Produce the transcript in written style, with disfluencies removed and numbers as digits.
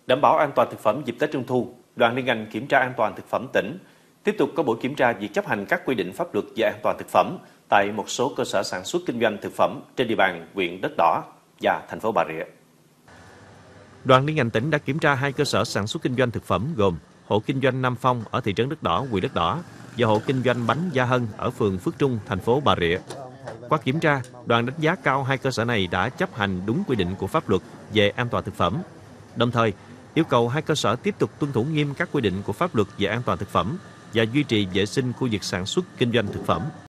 Đảm bảo an toàn thực phẩm dịp Tết Trung thu, Đoàn liên ngành kiểm tra an toàn thực phẩm tỉnh tiếp tục có buổi kiểm tra việc chấp hành các quy định pháp luật về an toàn thực phẩm tại một số cơ sở sản xuất kinh doanh thực phẩm trên địa bàn huyện Đất Đỏ và thành phố Bà Rịa. Đoàn liên ngành tỉnh đã kiểm tra 2 cơ sở sản xuất kinh doanh thực phẩm gồm hộ kinh doanh Nam Phong ở thị trấn Đất Đỏ, huyện Đất Đỏ và hộ kinh doanh bánh Gia Hân ở phường Phước Trung, thành phố Bà Rịa. Qua kiểm tra, đoàn đánh giá cao 2 cơ sở này đã chấp hành đúng quy định của pháp luật về an toàn thực phẩm. Đồng thời, yêu cầu 2 cơ sở tiếp tục tuân thủ nghiêm các quy định của pháp luật về an toàn thực phẩm và duy trì vệ sinh khu vực sản xuất kinh doanh thực phẩm.